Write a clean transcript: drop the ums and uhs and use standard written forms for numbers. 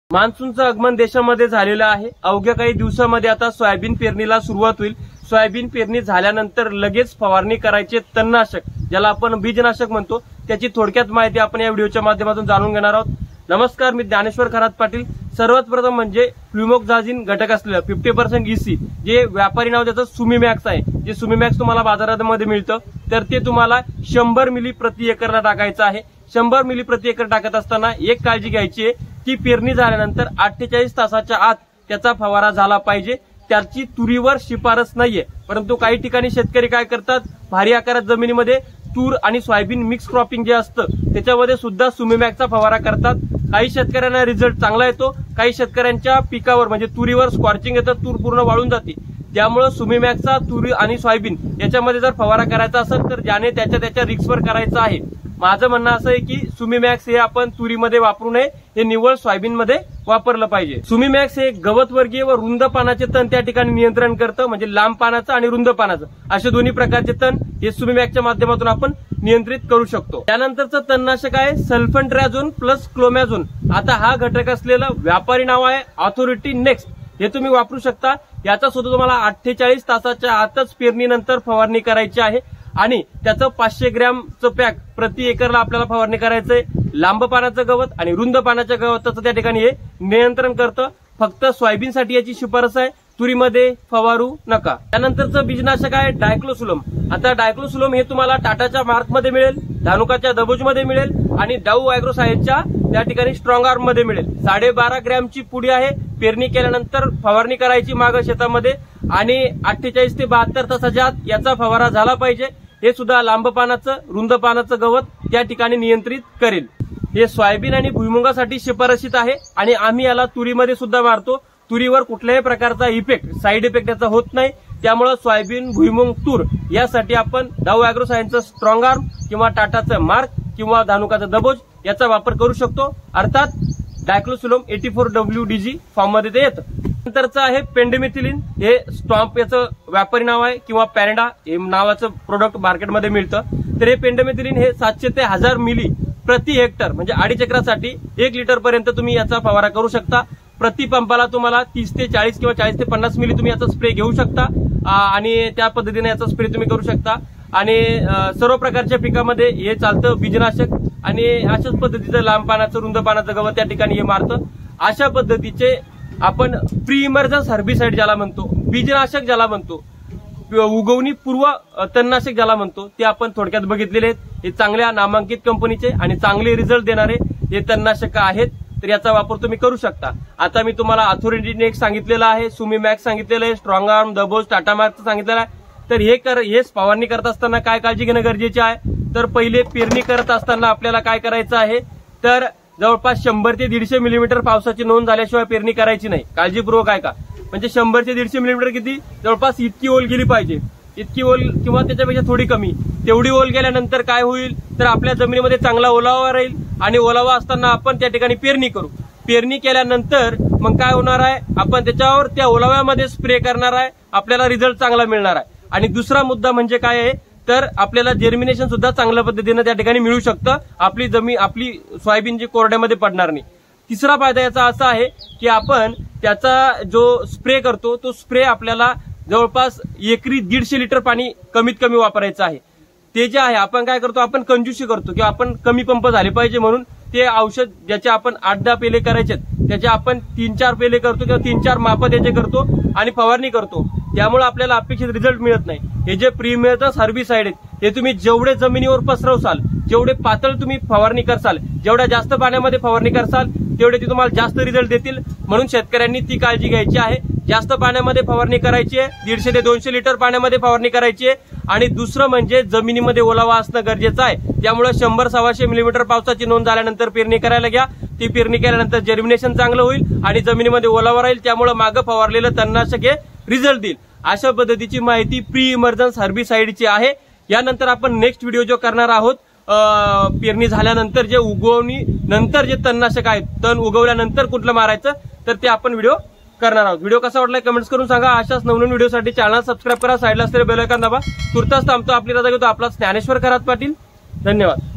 मान्सूनचं आगमन देशामध्ये झालेलं आहे। अवघ्या काही दिवसांमध्ये आता सोयाबीन पेरणीला सुरुवात होईल। सोयाबीन पेरणी झाल्यानंतर लगेच फवारणी करायचे तणनाशक, ज्याला आपण बीजनाशक म्हणतो, त्याची थोडक्यात माहिती आपण या व्हिडिओच्या माध्यमातून जाणून घेणार आहोत। नमस्कार, मी ज्ञानेश्वर खरात पाटील। सर्वात प्रथम म्हणजे फ्ल्युमोक्झाझिन घटक असलेलं 50% EC, जे व्यापारी नाव त्याचं सुमीमॅक्स आहे, जे सुमीमॅक्स तुम्हाला बाजारामध्ये मिळतं, तर ते तुम्हाला 100 मिली प्रति एकरला टाकायचं आहे। 100 मिली प्रति एकर टाकत असताना एक काळजी घ्यायची आहे की पेरणी झाल्यानंतर 48 तासाच्या आत त्याचा फवारा झाला पाहिजे। त्याची तुरीवर शिफारस नाहीये, परंतु काही ठिकाणी शेतकरी काय करतात, भारी आकारात जमिनीमध्ये तूर आणि सोयाबीन मिक्स क्रॉपिंग जे असतं त्याच्यामध्ये सुद्धा सुमीमॅक्सचा फवारा करतात। काही शेतकऱ्यांना रिझल्ट चांगला येतो, काही शेतकऱ्यांच्या पिकावर म्हणजे तुरीवर स्कॉर्चिंग येतं, तूर पूर्ण वाळून जाते। त्यामुळे सुमीमॅक्सचा तुरी आणि सोयाबीन याच्यामध्ये जर फवारा करायचा असेल तर ज्याने त्याच्या रिक्सवर करायचा आहे। माझं म्हणणं असं आहे की सुमीमॅक्स हे आपण तुरीमध्ये वापरू नये, हे निव्वळ सोयाबीनमध्ये वापरलं पाहिजे। सुमीमॅक्स हे गवतवर्गीय व रुंद पानाचे तण त्या ठिकाणी नियंत्रण करतं, म्हणजे लांब पानाचं आणि रुंद पानाचं असे दोन्ही प्रकारचे तण हे सुमीमॅक्सच्या माध्यमातून आपण नियंत्रित करू शकतो। त्यानंतरचं तणनाशक आहे सल्फेंट्राझोन प्लस क्लोमॅझोन। आता हा घटक असलेलं व्यापारी नाव आहे ऑथॉरिटी नेक्स्ट, हे तुम्ही वापरू शकता। याचा सुद्धा तुम्हाला 48 तासाच्या आतच पेरणीनंतर फवारणी करायची आहे आणि त्याचं 500 ग्रॅमचं पॅक प्रति एकरला आपल्याला फवारणी करायचंय। लांब पानाचं गवत आणि रुंद पानाच्या गवताचं त्या ठिकाणी हे नियंत्रण करतं। फक्त सोयाबीनसाठी याची शिफारस आहे, तुरीमध्ये फवारू नका। त्यानंतरचं बीजनाशक आहे डायक्लोसुलम। आता डायक्लोसुलम हे तुम्हाला टाटाच्या मार्कमध्ये मिळेल, धानुकाच्या दबोजमध्ये मिळेल आणि डाऊ ॲग्रोसायन्सच्या त्या ठिकाणी स्ट्रॉंग आर्म मध्ये मिळेल। 12.5 ग्रॅमची पुडी आहे। पेरणी केल्यानंतर फवारणी करायची मागं शेतामध्ये आणि 48 ते 72 तासाच्या आत याचा फवारा झाला पाहिजे। हे सुद्धा लांब पानाचं रुंद पानाचं गवत त्या ठिकाणी नियंत्रित करेल। हे सोयाबीन आणि भुईमुगासाठी शिफारशीत आहे आणि आम्ही याला तुरीमध्ये सुद्धा मारतो। तुरीवर कुठल्याही प्रकारचा इफेक्ट, साईड इफेक्ट याचा होत नाही। त्यामुळे सोयाबीन, भुईमुग, तूर यासाठी आपण डाऊ ॲग्रोसायन्सचं स्ट्रॉंग आर्म किंवा टाटाचं मार्क किंवा धानुकाचं दबोज याचा वापर करू शकतो। अर्थात डायक्लोसुलम 84WDG फॉर्म मध्ये ते येतं। नंतरचं आहे पेंडिमिथिलिन। हे स्टॉम्प याचं व्यापारी नाव आहे किंवा पॅरेंडा हे नावाचं प्रोडक्ट मार्केटमध्ये मिळतं। तर हे पेंडिमिथिलिन हे 700 ते 1000 मिली प्रति हेक्टर म्हणजे 2.5 एकरासाठी 1 लिटर पर्यंत तुम्ही याचा फवारा करू शकता। प्रति पंपाला तुम्हाला 30 ते 40 किंवा 40 ते 50 मिली तुम्ही याचा स्प्रे घेऊ शकता आणि त्या पद्धतीने याचा स्प्रे तुम्ही करू शकता। आणि सर्व प्रकारच्या पिकामध्ये हे चालतं बीजनाशक आणि अशाच पद्धतीचं लांब पानाचं रुंद पानाचं गवत त्या ठिकाणी हे मारतं। अशा पद्धतीचे आपण प्री इमर्जन्स हर्बिसाइड ज्याला म्हणतो, बीजनाशक ज्याला म्हणतो, उगवणी पूर्व तणनाशक ज्याला म्हणतो, ते आपण थोडक्यात बघितलेले आहेत। हे चांगल्या नामांकित कंपनीचे आणि चांगले रिझल्ट देणारे हे तणनाशक आहेत, तर याचा वापर तुम्ही करू शकता। आता मी तुम्हाला ऑथॉरिटी नेक्स्ट सांगितलेलं आहे, सुमीमॅक्स सांगितलेलं आहे, स्ट्रॉंग आर्म, दबोज, टाटा मार्क सांगितलेलं आहे। तर हे फवारणी करत असताना काय काळजी घेणं गरजेचे आहे, तर पहिले पेरणी करत असताना आपल्याला काय करायचं आहे, तर जवळपास 100 ते 150 मिलीमीटर पावसाची नोंद झाल्याशिवाय पेरणी करायची नाही। काळजीपूर्वक आहे का, म्हणजे 100 ते 150 मिलीमीटर किती, जवळपास इतकी ओल गेली पाहिजे, इतकी ओल किंवा त्याच्यापेक्षा थोडी कमी। तेवढी ओल गेल्यानंतर काय होईल, तर आपल्या जमिनीमध्ये चांगला ओलावा राहील आणि ओलावा असताना आपण त्या ठिकाणी पेरणी करू। पेरणी केल्यानंतर मग काय होणार आहे, आपण त्याच्यावर त्या ओलाव्यामध्ये स्प्रे करणार आहे, आपल्याला रिझल्ट चांगला मिळणार आहे। आणि दुसरा मुद्दा म्हणजे काय आहे, तर आपल्याला जर्मिनेशन सुद्धा चांगल्या पद्धतीने त्या ठिकाणी मिळू शकतं, आपली सोयाबीन जी कोरड्यामध्ये पडणार नाही। तिसरा फायदा याचा असा आहे की आपण त्याचा जो स्प्रे करतो तो स्प्रे आपल्याला जवळपास एकरी 150 लिटर पाणी कमीत कमी वापरायचं आहे। ते जे आहे आपण काय करतो, आपण कंजूसी करतो किंवा आपण कमी पंप झाले पाहिजे म्हणून ते औषध ज्याचे आपण 8-10 पेले करायचे त्याचे आपण 3-4 पेले करतो किंवा 3-4 मापं त्याचे करतो आणि फवारणी करतो। त्यामुळे आपल्याला अपेक्षित रिझल्ट मिळत नाही। हे जे प्री इमर्जन्स हर्बिसाइड आहेत हे तुम्ही जेवढे जमिनीवर पसरवसाल, जेवढे पातळ तुम्ही फवारणी करसाल, जेवढ्या जास्त पाण्यामध्ये फवारणी करसाल तेवढे ते तुम्हाला जास्त रिझल्ट देतील। म्हणून शेतकऱ्यांनी ती काळजी घ्यायची आहे। जास्त पाण्यामध्ये फवारणी करायची आहे, 150 ते 200 लिटर पाण्यामध्ये फवारणी करायची आहे। आणि दुसरं म्हणजे जमिनीमध्ये ओलावा असणं गरजेचं आहे। त्यामुळे 100-125 मिलीमीटर पावसाची नोंद झाल्यानंतर पेरणी करायला घ्या। ती पेरणी केल्यानंतर जर्मिनेशन चांगलं होईल आणि जमिनीमध्ये ओलावा राहील, त्यामुळे मागं फवारलेलं तणनाशक हे रिझल्ट देईल। अशा पद्धतीची माहिती प्री इमर्जन्स हर्बिसाइडची आहे। यानंतर आपण नेक्स्ट व्हिडिओ जो करणार आहोत, पेरणी झाल्यानंतर जे उगवणी नंतर जे तणनाशक आहेत, तण उगवल्यानंतर कुठलं मारायचं, तर ते आपण व्हिडिओ करणार आहोत। व्हिडिओ कसा वाटला कमेंट्स करून सांगा। अशाच नवनवीन व्हिडिओसाठी चॅनल सबस्क्राईब करा, साईडला असलेले बेल आयकॉन दाबा। तुर्तास थांबतो, आपली रजा घेतो, आपला ज्ञानेश्वर खरात पाटील। धन्यवाद।